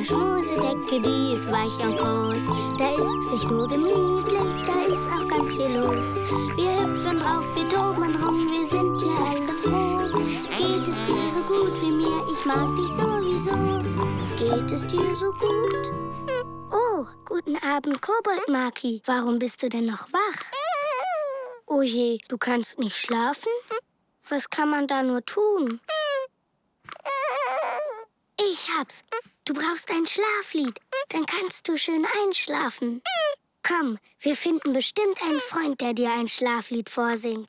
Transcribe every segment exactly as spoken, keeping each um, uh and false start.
kleine Schmusedecke, die ist weich und groß. Da ist nicht nur gemütlich, da ist auch ganz viel los. Wir hüpfen drauf, wir toben rum, wir sind ja alle froh. Geht es dir so gut wie mir? Ich mag dich sowieso. Geht es dir so gut? Oh, guten Abend, Kobold-Maki. Warum bist du denn noch wach? Oh je, du kannst nicht schlafen? Was kann man da nur tun? Ich hab's. Du brauchst ein Schlaflied. Dann kannst du schön einschlafen. Komm, wir finden bestimmt einen Freund, der dir ein Schlaflied vorsingt.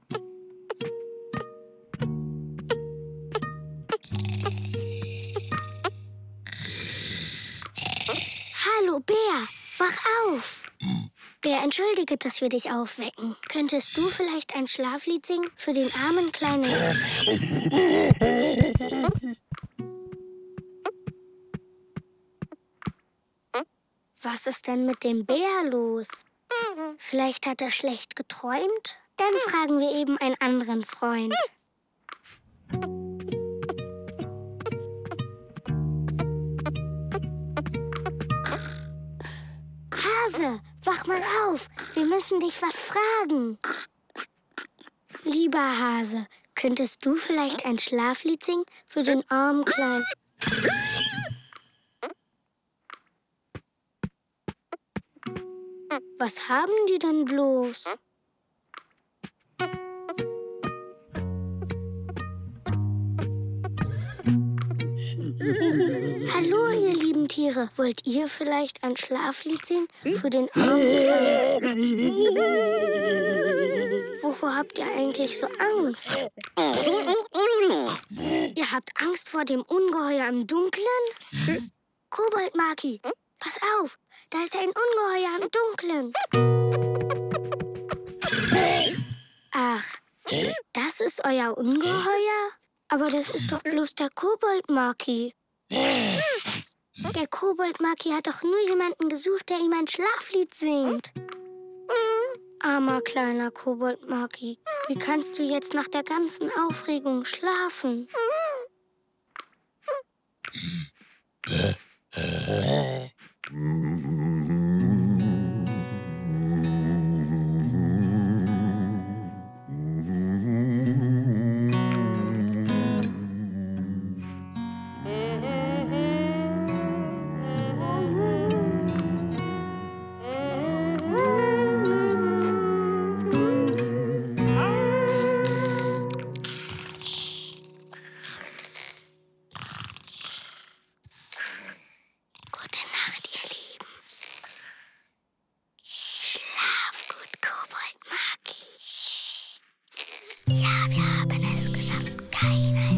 Hallo, Bär. Wach auf. Bär, entschuldige, dass wir dich aufwecken. Könntest du vielleicht ein Schlaflied singen für den armen kleinen... Was ist denn mit dem Bär los? Vielleicht hat er schlecht geträumt? Dann fragen wir eben einen anderen Freund. Hase, wach mal auf. Wir müssen dich was fragen. Lieber Hase, könntest du vielleicht ein Schlaflied singen für den armen Kleinen? Was haben die denn bloß? Hallo, ihr lieben Tiere. Wollt ihr vielleicht ein Schlaflied singen für den armen Kleinen? Wovor habt ihr eigentlich so Angst? Ihr habt Angst vor dem Ungeheuer im Dunkeln? Kobold-Maki, pass auf, da ist ein Ungeheuer im Dunkeln. Ach, das ist euer Ungeheuer? Aber das ist doch bloß der Kobold-Maki. Der Kobold-Maki hat doch nur jemanden gesucht, der ihm ein Schlaflied singt. Armer kleiner Kobold-Maki, wie kannst du jetzt nach der ganzen Aufregung schlafen? Ja, wir haben es geschafft. Keine